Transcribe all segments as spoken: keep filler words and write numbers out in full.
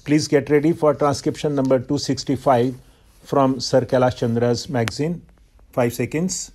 Please get ready for transcription number two sixty-five from Sir Kailash Chandra's magazine. Five seconds.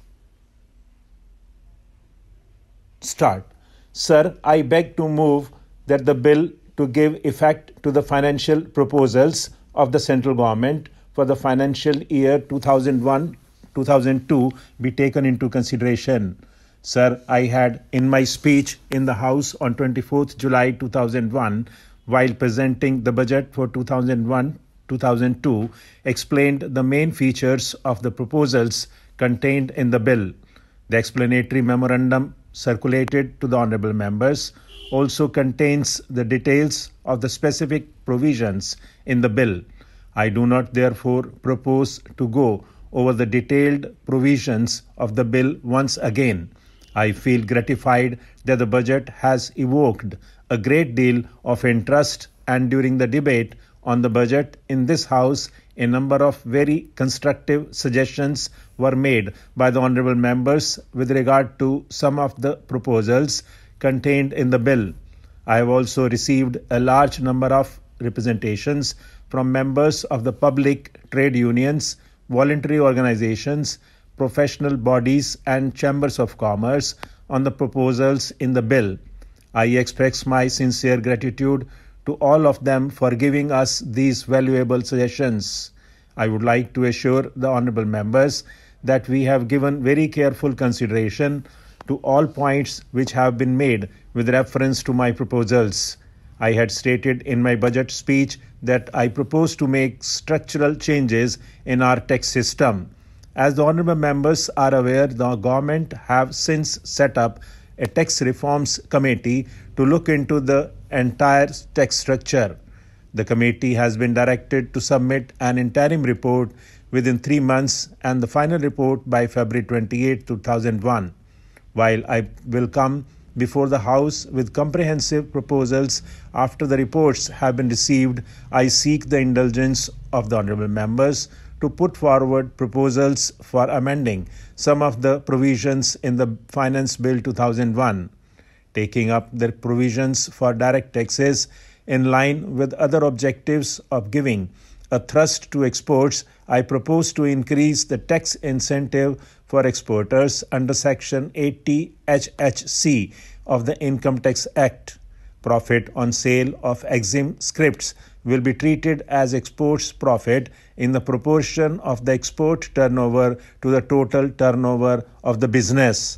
Start. Sir, I beg to move that the bill to give effect to the financial proposals of the central government for the financial year two thousand one to two thousand two be taken into consideration. Sir, I had in my speech in the House on twenty-fourth July two thousand one, while presenting the budget for two thousand one to two thousand two, explained the main features of the proposals contained in the bill. The explanatory memorandum circulated to the honourable members also contains the details of the specific provisions in the bill. I do not therefore propose to go over the detailed provisions of the bill once again. I feel gratified that the budget has evoked a great deal of interest, and during the debate on the budget in this House, a number of very constructive suggestions were made by the honourable members with regard to some of the proposals contained in the bill. I have also received a large number of representations from members of the public, trade unions, voluntary organizations, professional bodies and chambers of commerce on the proposals in the bill. I express my sincere gratitude to all of them for giving us these valuable suggestions. I would like to assure the honourable members that we have given very careful consideration to all points which have been made with reference to my proposals. I had stated in my budget speech that I propose to make structural changes in our tax system. As the honourable members are aware, the government have since set up a tax reforms committee to look into the entire tax structure. The committee has been directed to submit an interim report within three months and the final report by February twenty-eighth, two thousand one. While I will come before the House with comprehensive proposals after the reports have been received, I seek the indulgence of the honourable members to put forward proposals for amending some of the provisions in the Finance Bill two thousand one, taking up the provisions for direct taxes in line with other objectives of giving a thrust to exports. I propose to increase the tax incentive for exporters under Section eighty H H C of the Income Tax Act. Profit on sale of exim scripts will be treated as exports profit in the proportion of the export turnover to the total turnover of the business.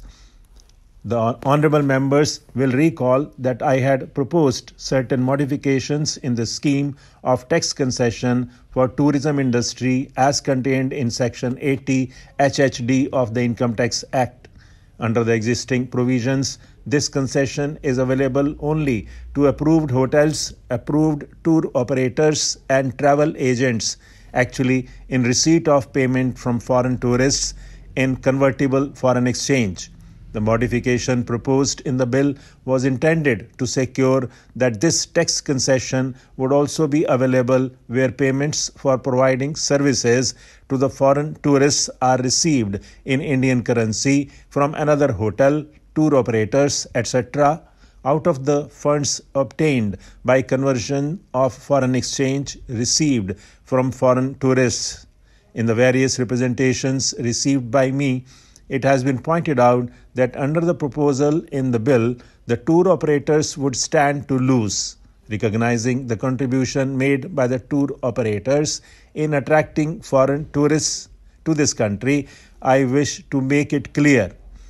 The honourable members will recall that I had proposed certain modifications in the scheme of tax concession for tourism industry as contained in Section eighty H H D of the Income Tax Act. Under the existing provisions, this concession is available only to approved hotels, approved tour operators and travel agents, actually in receipt of payment from foreign tourists in convertible foreign exchange. The modification proposed in the bill was intended to secure that this tax concession would also be available where payments for providing services to the foreign tourists are received in Indian currency from another hotel, tour operators, et cetera, out of the funds obtained by conversion of foreign exchange received from foreign tourists. In the various representations received by me, it has been pointed out that under the proposal in the bill, the tour operators would stand to lose. Recognizing the contribution made by the tour operators in attracting foreign tourists to this country, I wish to make it clear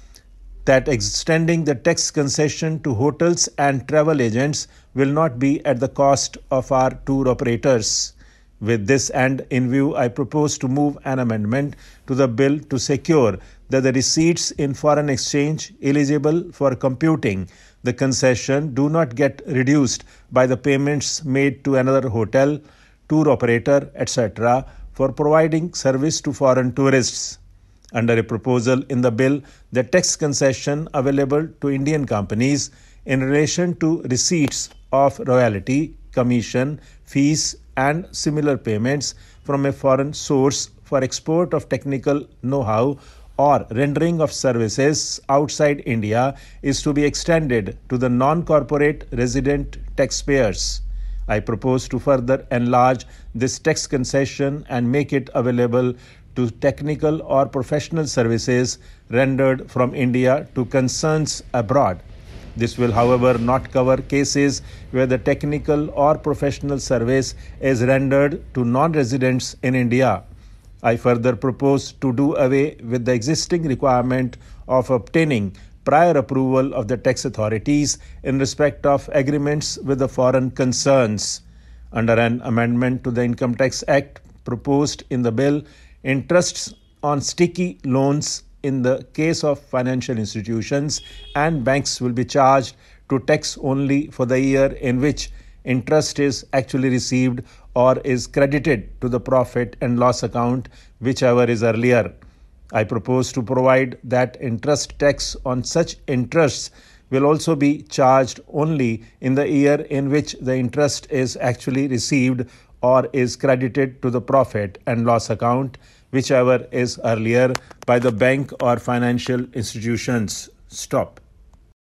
that extending the tax concession to hotels and travel agents will not be at the cost of our tour operators. With this end in view, I propose to move an amendment to the bill to secure that the receipts in foreign exchange eligible for computing the concession do not get reduced by the payments made to another hotel, tour operator, et cetera for providing service to foreign tourists. Under a proposal in the bill, the tax concession available to Indian companies in relation to receipts of royalty, commission, fees and similar payments from a foreign source for export of technical know-how or rendering of services outside India is to be extended to the non-corporate resident taxpayers. I propose to further enlarge this tax concession and make it available to technical or professional services rendered from India to concerns abroad. This will, however, not cover cases where the technical or professional service is rendered to non-residents in India. I further propose to do away with the existing requirement of obtaining prior approval of the tax authorities in respect of agreements with the foreign concerns. Under an amendment to the Income Tax Act proposed in the bill, interests on sticky loans in the case of financial institutions and banks will be charged to tax only for the year in which interest is actually received or is credited to the profit and loss account, whichever is earlier. I propose to provide that interest tax on such interests will also be charged only in the year in which the interest is actually received or is credited to the profit and loss account, whichever is earlier, by the bank or financial institutions. Stop.